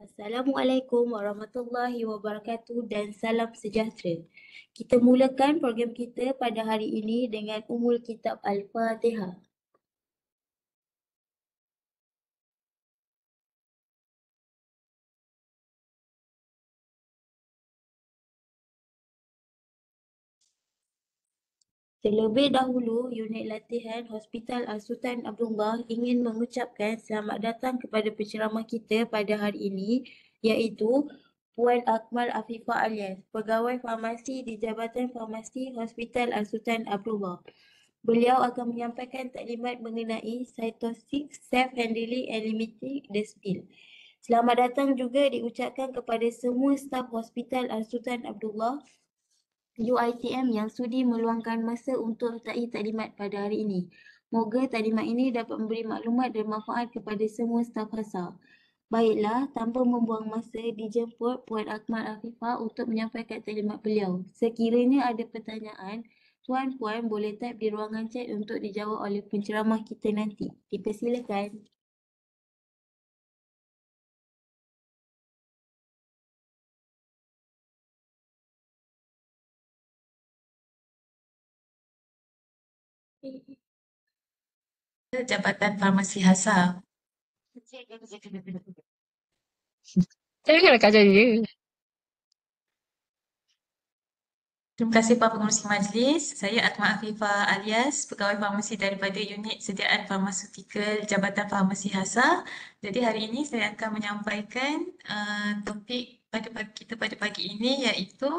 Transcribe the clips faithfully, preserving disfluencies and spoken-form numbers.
Assalamualaikum warahmatullahi wabarakatuh dan salam sejahtera. Kita mulakan program kita pada hari ini dengan Ummul Kitab Al-Fatihah. Terlebih dahulu, unit latihan Hospital Al-Sultan Abdullah ingin mengucapkan selamat datang kepada penceramah kita pada hari ini, iaitu Puan Akmal Afifah Alias, Pegawai Farmasi di Jabatan Farmasi Hospital Al-Sultan Abdullah. Beliau akan menyampaikan taklimat mengenai cytosik, self-handling and limiting the spill. Selamat datang juga diucapkan kepada semua staf Hospital Al-Sultan Abdullah U I T M yang sudi meluangkan masa untuk sertai taklimat pada hari ini. Moga taklimat ini dapat memberi maklumat dan manfaat kepada semua staf H A S A. Baiklah, tanpa membuang masa, dijemput Puan Akmal Afifah untuk menyampaikan taklimat beliau. Sekiranya ada pertanyaan, tuan-puan boleh type di ruangan chat untuk dijawab oleh penceramah kita nanti. Dipersilakan. Jabatan Farmasi H A S A. Janganlah kacau dia. Terima kasih para pengurusi majlis. Saya Akmal Afifah Alias, Pegawai Farmasi daripada Unit Sediaan Farmaseutikal Jabatan Farmasi H A S A. Jadi hari ini saya akan menyampaikan uh, topik pada pagi kita pada pagi ini iaitu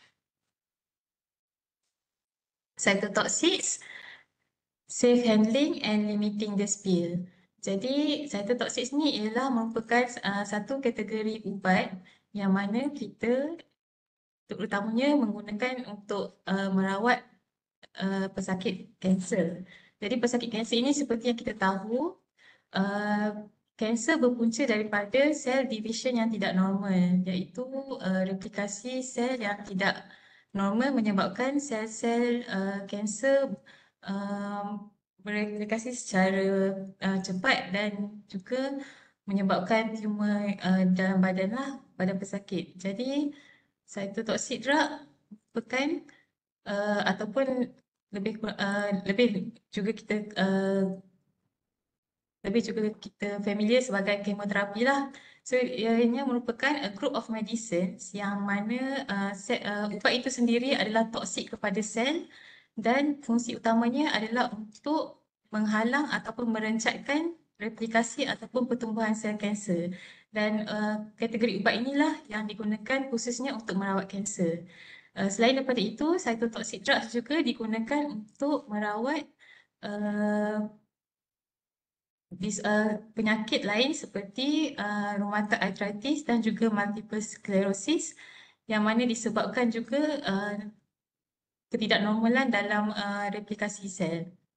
cytotoxics, safe handling and limiting the spill. Jadi cytotoxics ni ialah merupakan uh, satu kategori ubat yang mana kita terutamanya menggunakan untuk uh, merawat uh, pesakit kanser. Jadi pesakit kanser ini seperti yang kita tahu, uh, kanser berpunca daripada sel division yang tidak normal, iaitu uh, replikasi sel yang tidak normal menyebabkan sel-sel uh, kanser um, bereplikasi secara uh, cepat dan juga menyebabkan tumor uh, dalam badan lah pada pesakit. Jadi cytotoxic drug merupakan uh, ataupun lebih uh, lebih juga kita uh, lebih juga kita familiar sebagai kemoterapi lah. So ianya merupakan a group of medicines yang mana uh, set, uh, ubat itu sendiri adalah toksik kepada sel dan fungsi utamanya adalah untuk menghalang ataupun merencatkan replikasi ataupun pertumbuhan sel kanser. Dan uh, kategori ubat inilah yang digunakan khususnya untuk merawat kanser. Uh, selain daripada itu, cytotoxic drugs juga digunakan untuk merawat uh, dis, uh, penyakit lain seperti uh, rheumatoid arthritis dan juga multiple sclerosis yang mana disebabkan juga uh, ketidaknormalan dalam uh, replikasi sel.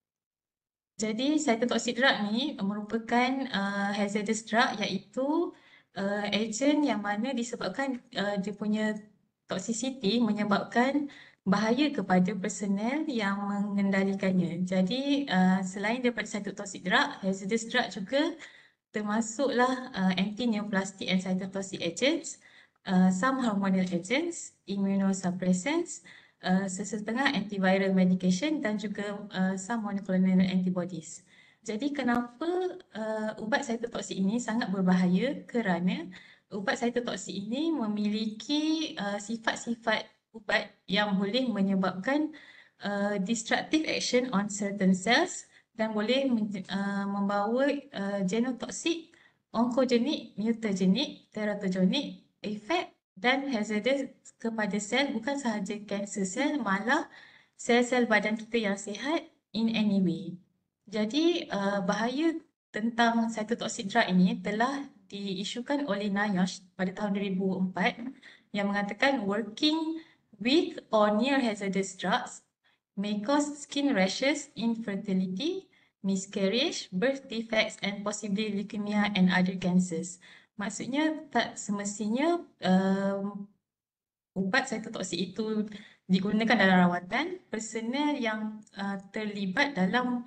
Jadi cytotoxic drug ni merupakan uh, hazardous drug iaitu uh, agent yang mana disebabkan uh, dia punya toxicity menyebabkan bahaya kepada personel yang mengendalikannya. Jadi uh, selain daripada cytotoxic drug, hazardous drug juga termasuklah uh, anti-neoplastic and cytotoxic agents, uh, some hormonal agents, immunosuppressants, uh, sesetengah antiviral medication dan juga uh, some monoclonal antibodies. Jadi kenapa uh, ubat cytotoxic ini sangat berbahaya? Kerana ubat cytotoxic ini memiliki uh, sifat-sifat ubat yang boleh menyebabkan uh, destructive action on certain cells dan boleh uh, membawa uh, genotoxic, oncogenik, mutagenik, teratogenik, efek dan hazardous kepada sel, bukan sahaja kanser sel, malah sel-sel badan kita yang sihat in any way. Jadi uh, bahaya tentang cytotoxic drug ini telah diisukan oleh NIOSH pada tahun dua ribu empat yang mengatakan working with or near hazardous drugs may cause skin rashes, infertility, miscarriage, birth defects and possibly leukemia and other cancers. Maksudnya tak semestinya um, ubat cytotoxic itu digunakan dalam rawatan, personel yang uh, terlibat dalam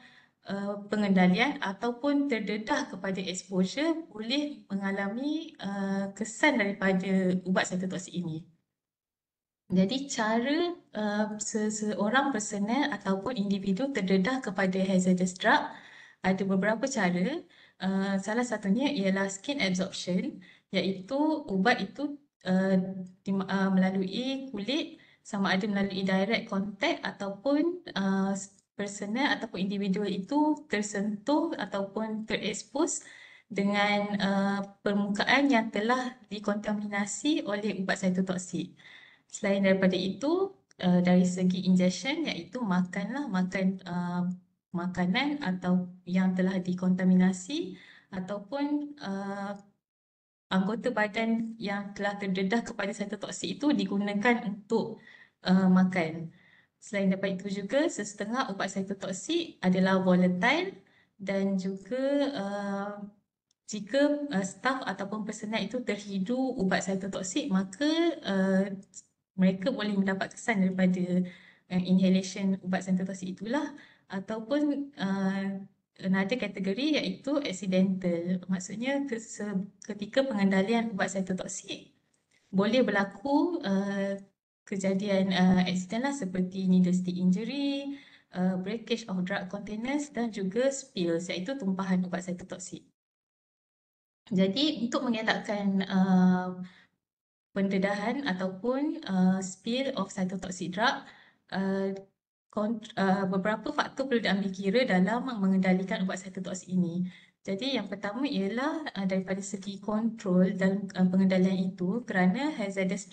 uh, pengendalian ataupun terdedah kepada exposure boleh mengalami uh, kesan daripada ubat cytotoksik ini. Jadi cara uh, seseorang personal ataupun individu terdedah kepada hazardous drug ada beberapa cara. Uh, salah satunya ialah skin absorption, iaitu ubat itu uh, di, uh, melalui kulit, sama ada melalui direct contact ataupun uh, personal ataupun individu itu tersentuh ataupun terekspos dengan uh, permukaan yang telah dikontaminasi oleh ubat cytotoksik. Selain daripada itu, uh, dari segi injection, iaitu makanlah, makan uh, makanan atau yang telah dikontaminasi ataupun uh, anggota badan yang telah terdedah kepada cytotoksik itu digunakan untuk uh, makan. Selain daripada itu juga, sesetengah ubat cytotoksik adalah volatile dan juga uh, jika uh, staf ataupun personal itu terhidu ubat cytotoksik, maka uh, mereka boleh mendapat kesan daripada uh, inhalation ubat cytotoksik itulah, ataupun uh, another kategori iaitu accidental. Maksudnya ketika pengendalian ubat cytotoksik boleh berlaku uh, kejadian uh, accident lah, seperti needle stick injury, uh, breakage of drug containers dan juga spills, iaitu tumpahan ubat cytotoksik. Jadi untuk mengelakkan uh, pendedahan ataupun uh, spill of cytotoxic drug, uh, uh, beberapa faktor perlu diambil kira dalam mengendalikan ubat cytotoxic ini. Jadi yang pertama ialah uh, daripada segi kontrol dalam uh, pengendalian itu, kerana hazardous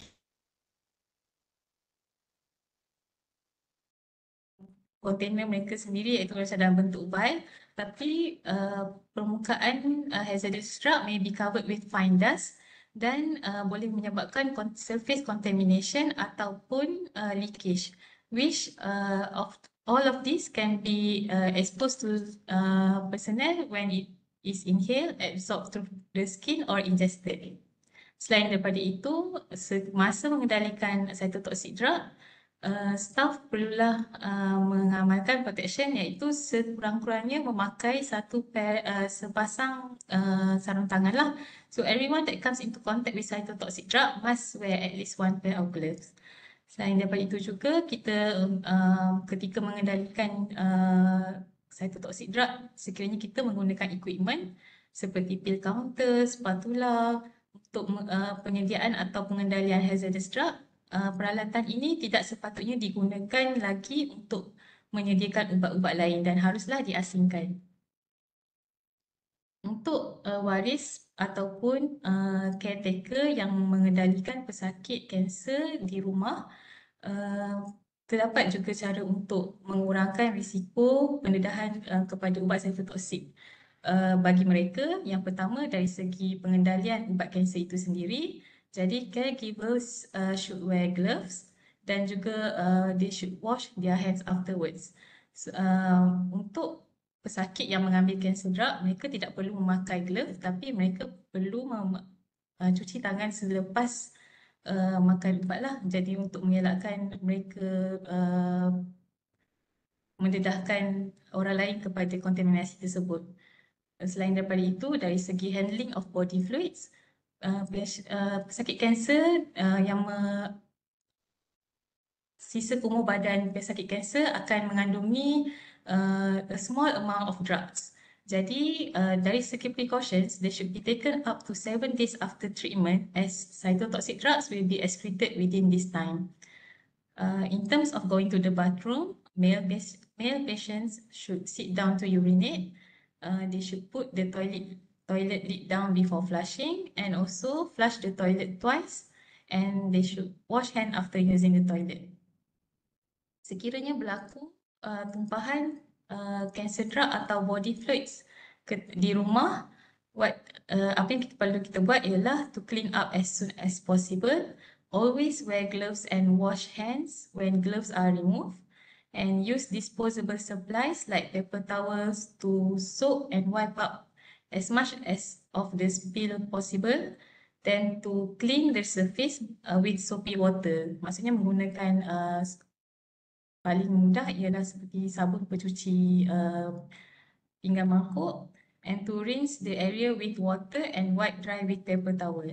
kontainer mereka sendiri iaitu macam dalam bentuk ubat, tapi uh, permukaan uh, hazardous drug may be covered with fine dust dan uh, boleh menyebabkan surface contamination ataupun uh, leakage, which uh, of all of this can be uh, exposed to uh, personnel when it is inhaled, absorbed through the skin or ingested. Selain daripada itu, semasa mengendalikan cytotoxic drug, Uh, staff perlulah uh, mengamalkan protection, iaitu sekurang-kurangnya memakai satu pair, uh, sepasang uh, sarung tangan lah. So everyone that comes into contact with cytotoxic drug must wear at least one pair of gloves. Selain daripada itu juga, kita uh, ketika mengendalikan uh, cytotoxic drug, sekiranya kita menggunakan equipment seperti pill counter, spatula untuk uh, penyediaan atau pengendalian hazardous drug, Uh, peralatan ini tidak sepatutnya digunakan lagi untuk menyediakan ubat-ubat lain dan haruslah diasingkan. Untuk uh, waris ataupun uh, caretaker yang mengendalikan pesakit kanser di rumah, uh, terdapat juga cara untuk mengurangkan risiko pendedahan uh, kepada ubat cytotoksik uh, bagi mereka. Yang pertama, dari segi pengendalian ubat kanser itu sendiri. Jadi caregivers uh, should wear gloves dan juga uh, they should wash their hands afterwards. So, uh, untuk pesakit yang mengambil cancer drug, mereka tidak perlu memakai glove, tapi mereka perlu uh, cuci tangan selepas uh, makan ubat lah. Jadi untuk mengelakkan mereka uh, mendedahkan orang lain kepada kontaminasi tersebut. Selain daripada itu, dari segi handling of body fluids, Uh, uh, pesakit kanser uh, yang me sisa kumuh badan pesakit kanser akan mengandungi uh, a small amount of drugs. Jadi uh, dari segi precautions, they should be taken up to seven days after treatment, as cytotoxic drugs will be excreted within this time. Uh, in terms of going to the bathroom, male, male patients should sit down to urinate. Uh, they should put the toilet toilet lid down before flushing and also flush the toilet twice, and they should wash hand after using the toilet. Sekiranya berlaku uh, tumpahan uh, cancer drug atau body fluids ke, di rumah, what uh, apa yang kita perlu kita buat ialah to clean up as soon as possible. Always wear gloves and wash hands when gloves are removed, and use disposable supplies like paper towels to soak and wipe up as much as of the spill possible, then to clean the surface uh, with soapy water. Maksudnya menggunakan uh, paling mudah ialah seperti sabun pencuci uh, pinggan mangkuk, and to rinse the area with water and wipe dry with paper towel.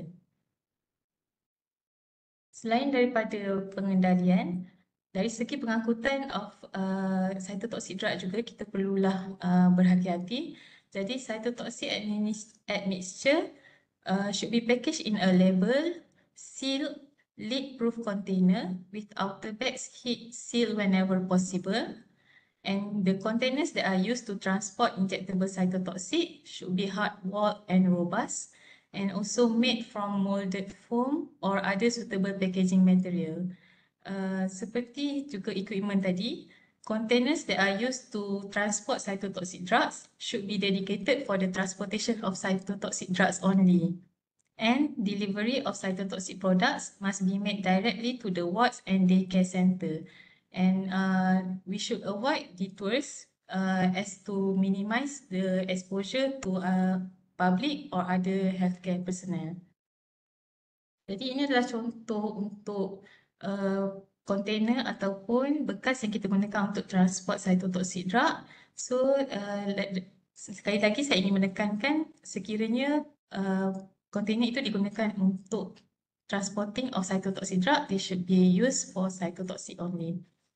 Selain daripada pengendalian, dari segi pengangkutan of uh, cytotoxic drug juga kita perlulah uh, berhati-hati. Jadi cytotoxic admixture uh, should be packaged in a label, sealed, leak-proof container with outer bags heat sealed whenever possible. And the containers that are used to transport injectable cytotoxic should be hard-walled and robust, and also made from molded foam or other suitable packaging material. Uh, seperti juga equipment tadi, containers that are used to transport cytotoxic drugs should be dedicated for the transportation of cytotoxic drugs only. And delivery of cytotoxic products must be made directly to the wards and daycare center. And uh, we should avoid detours uh, as to minimize the exposure to uh, public or other healthcare personnel. Jadi ini adalah contoh untuk uh, container ataupun bekas yang kita gunakan untuk transport cytotoxic drug. So uh, sekali lagi saya ingin menekankan sekiranya uh, container itu digunakan untuk transporting of cytotoxic drug, they should be used for cytotoxic only.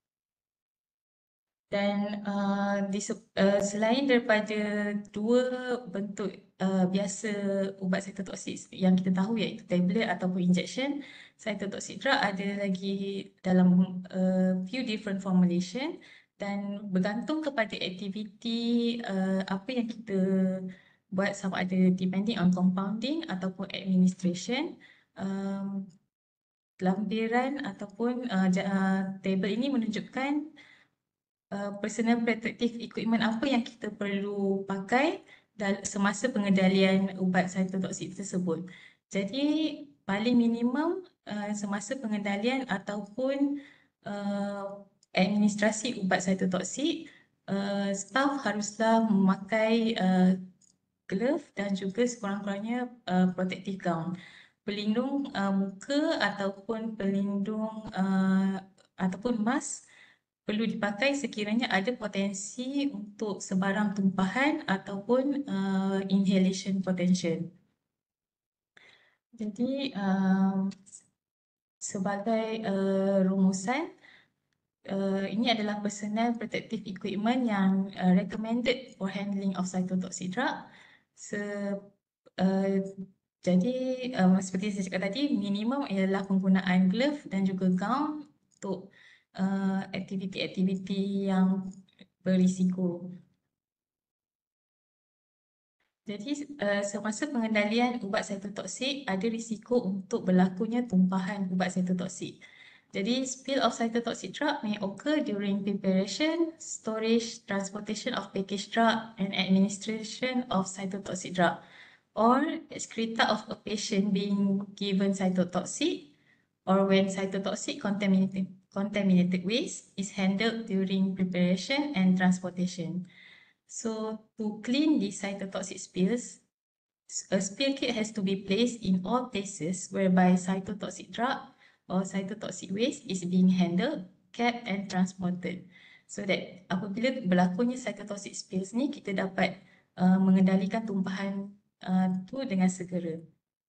Dan uh, di, uh, selain daripada dua bentuk uh, biasa ubat cytotoxic yang kita tahu iaitu tablet ataupun injection, cytotoxic drug ada lagi dalam uh, few different formulation dan bergantung kepada aktiviti uh, apa yang kita buat, sama ada depending on compounding ataupun administration. Um, lampiran ataupun uh, uh, table ini menunjukkan Uh, personal protective equipment apa yang kita perlu pakai semasa pengendalian ubat cytotoxic tersebut. Jadi paling minimum uh, semasa pengendalian ataupun uh, administrasi ubat cytotoxic, uh, staff haruslah memakai uh, glove dan juga sekurang-kurangnya uh, protective gown, pelindung uh, muka ataupun pelindung uh, ataupun mask perlu dipakai sekiranya ada potensi untuk sebarang tumpahan ataupun uh, inhalation potential. Jadi um, sebagai uh, rumusan, uh, ini adalah personal protective equipment yang uh, recommended for handling of cytotoxic drug. Se, uh, jadi uh, seperti saya cakap tadi, minimum ialah penggunaan glove dan juga gown untuk Uh, aktiviti-aktiviti yang berisiko. Jadi uh, semasa pengendalian ubat cytotoxic ada risiko untuk berlakunya tumpahan ubat cytotoxic. Jadi spill of cytotoxic drug may occur during preparation, storage, transportation of packaged drug and administration of cytotoxic drug, or excreta of a patient being given cytotoxic, or when cytotoxic contaminated contaminated waste is handled during preparation and transportation. So to clean the cytotoxic spills, a spill kit has to be placed in all places whereby cytotoxic drug or cytotoxic waste is being handled, kept and transported. So that apabila berlakunya cytotoxic spills ni, kita dapat uh, mengendalikan tumpahan uh, tu dengan segera.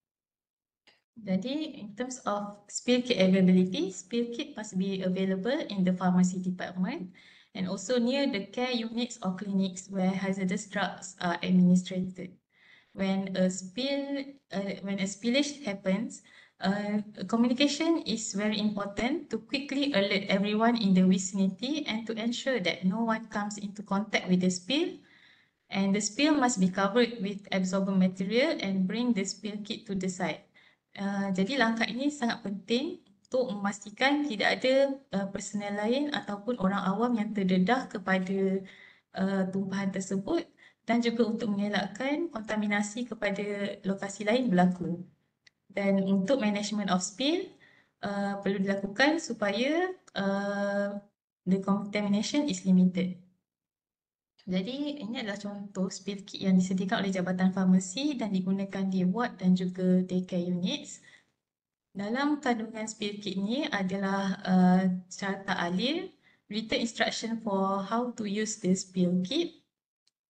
Jadi, in terms of spill kit availability, spill kit must be available in the pharmacy department and also near the care units or clinics where hazardous drugs are administered. When a spill, uh, when a spillage happens, uh, communication is very important to quickly alert everyone in the vicinity and to ensure that no one comes into contact with the spill. And the spill must be covered with absorbent material and bring the spill kit to the site. Uh, jadi langkah ini sangat penting untuk memastikan tidak ada uh, personel lain ataupun orang awam yang terdedah kepada uh, tumpahan tersebut dan juga untuk mengelakkan kontaminasi kepada lokasi lain berlaku. Dan untuk management of spill uh, perlu dilakukan supaya uh, the contamination is limited. Jadi ini adalah contoh spill kit yang disediakan oleh Jabatan Farmasi dan digunakan di ward dan juga daycare units. Dalam kandungan spill kit ni adalah uh, carta alir, written instruction for how to use the spill kit,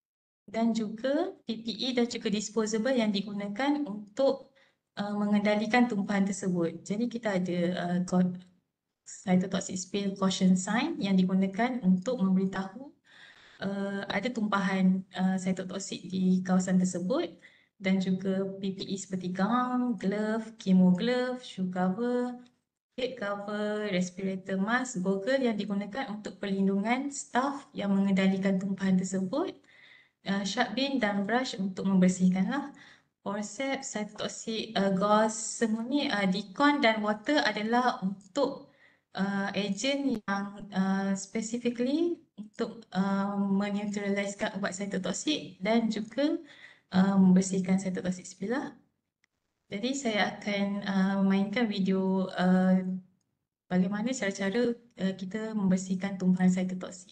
dan juga P P E dan juga disposable yang digunakan untuk uh, mengendalikan tumpahan tersebut. Jadi kita ada uh, cytotoxic spill caution sign yang digunakan untuk memberitahu uh, ada tumpahan uh, cytotoxic di kawasan tersebut, dan juga P P E seperti gown, glove, chemo glove, shoe cover, head cover, respirator mask, goggle yang digunakan untuk perlindungan staf yang mengendalikan tumpahan tersebut, uh, sharp bin dan brush untuk membersihkanlah. Forceps, cytotoxic, uh, gauze, semua ni uh, decon dan water adalah untuk uh, agent yang uh, specifically untuk uh, meneutralizekan ubat cytotoxic dan juga uh, membersihkan cytotoxic spill lah. Jadi saya akan uh, mainkan video uh, bagaimana cara-cara uh, kita membersihkan tumpahan cytotoxic.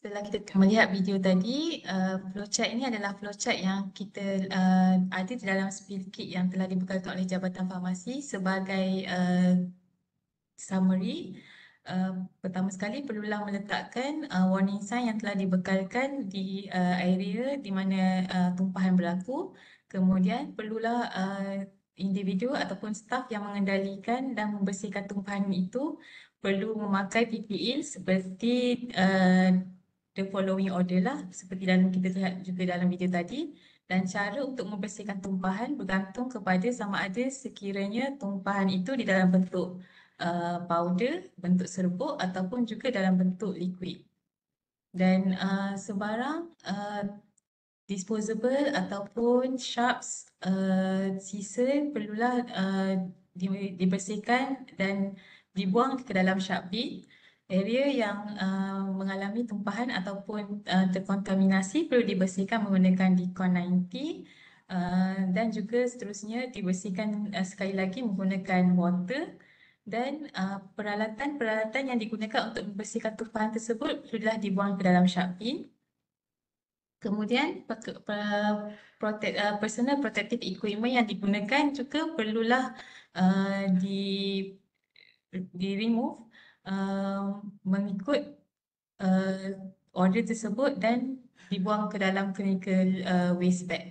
Setelah kita melihat video tadi, uh, flowchart ini adalah flowchart yang kita uh, ada di dalam spill kit yang telah dibekalkan oleh Jabatan Farmasi sebagai uh, summary. Uh, pertama sekali perlulah meletakkan uh, warning sign yang telah dibekalkan di uh, area di mana uh, tumpahan berlaku. Kemudian perlulah uh, individu ataupun staf yang mengendalikan dan membersihkan tumpahan itu perlu memakai P P E seperti uh, the following order lah, seperti dalam kita lihat juga dalam video tadi. Dan cara untuk membersihkan tumpahan bergantung kepada sama ada sekiranya tumpahan itu di dalam bentuk uh, powder, bentuk serbuk ataupun juga dalam bentuk liquid. Dan uh, sebarang uh, disposable ataupun sharps uh, sisa perlulah uh, di, dibersihkan dan dibuang ke dalam sharp bin. Area yang uh, mengalami tumpahan ataupun uh, terkontaminasi perlu dibersihkan menggunakan Dicon sembilan puluh uh, dan juga seterusnya dibersihkan uh, sekali lagi menggunakan water. Dan uh, peralatan-peralatan yang digunakan untuk membersihkan tumpahan tersebut perlulah dibuang ke dalam sharp bin. Kemudian protect, uh, personal protective equipment yang digunakan juga perlulah uh, di di remove uh, mengikut uh, order tersebut dan dibuang ke dalam clinical uh, waste bag.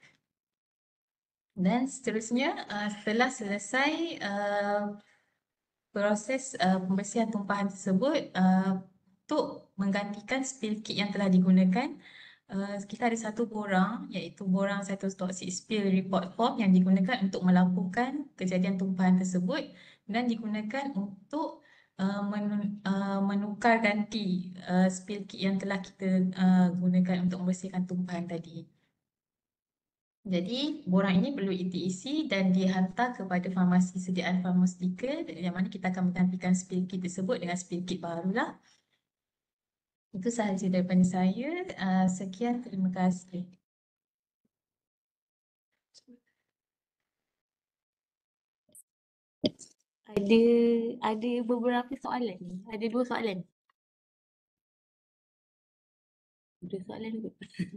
Dan seterusnya uh, setelah selesai uh, proses uh, pembersihan tumpahan tersebut uh, untuk menggantikan spill kit yang telah digunakan, uh, kita ada satu borang iaitu borang cytotoxic spill report form yang digunakan untuk melaporkan kejadian tumpahan tersebut dan digunakan untuk uh, men, uh, menukar ganti uh, spill kit yang telah kita uh, gunakan untuk membersihkan tumpahan tadi. Jadi, borang ini perlu diisi dan dihantar kepada farmasi sediaan farmaseutical yang mana kita akan menggantikan spill kit tersebut dengan spill kit barulah. Itu sahaja daripada saya. Uh, sekian, terima kasih. Ada ada beberapa soalan ni. Ada dua soalan. Dua soalan juga.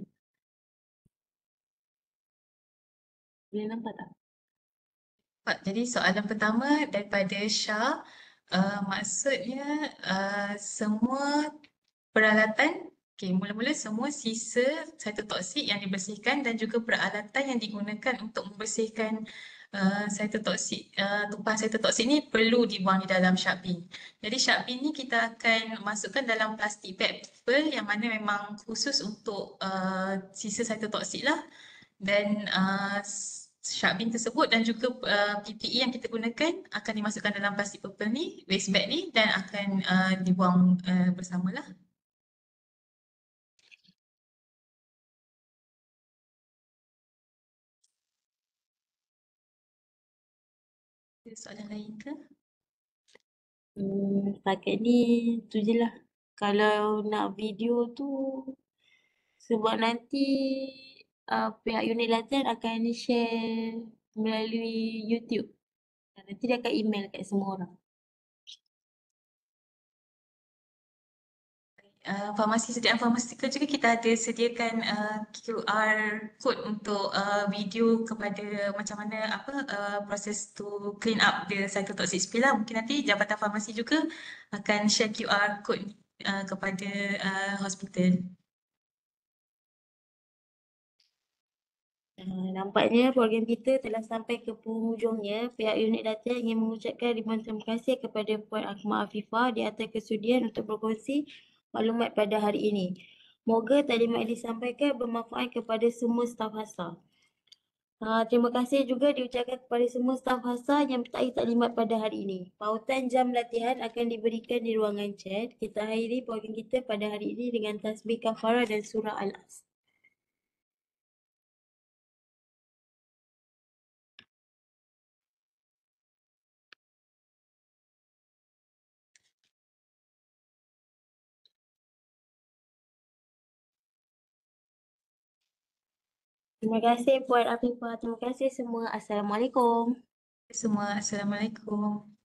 Boleh nampak tak? Jadi soalan pertama daripada Syah, uh, maksudnya uh, semua peralatan, okay, mula-mula semua sisa cytotoksik yang dibersihkan dan juga peralatan yang digunakan untuk membersihkan uh, cytotoksik, uh, tumpahan cytotoksik ni perlu dibuang di dalam sharp bin. Jadi sharp bin ni kita akan masukkan dalam plastik bag paper yang mana memang khusus untuk uh, sisa cytotoksik lah. Dan uh, sharp bin tersebut dan juga uh, P P E yang kita gunakan akan dimasukkan dalam plastik purple ni, waste bag ni, dan akan uh, dibuang uh, bersamalah. Ada soalan lain ke? Hmm, setakat ni tu je lah. Kalau nak video tu, sebab nanti uh, pihak unit latihan akan share melalui YouTube. Nanti dia akan email kat semua orang. Uh, farmasi sediaan farmaseutical juga kita ada sediakan uh, Q R code untuk uh, video kepada macam mana apa uh, proses to clean up the cytotoxic spill lah. Mungkin nanti Jabatan Farmasi juga akan share Q R code uh, kepada uh, hospital. Uh, nampaknya program kita telah sampai ke penghujungnya. Pihak unit latihan ingin mengucapkan ribuan terima kasih kepada Puan Akmal Afifah di atas kesudian untuk berkongsi maklumat pada hari ini. Moga taklimat yang disampaikan bermanfaat kepada semua staf HASA. Uh, terima kasih juga diucapkan kepada semua staf HASA yang bertahi taklimat pada hari ini. Pautan jam latihan akan diberikan di ruangan chat. Kita akhiri program kita pada hari ini dengan tasbih kafarah dan surah Al-As. Terima kasih Puan Afifah. Terima kasih semua. Assalamualaikum. Semua, Assalamualaikum.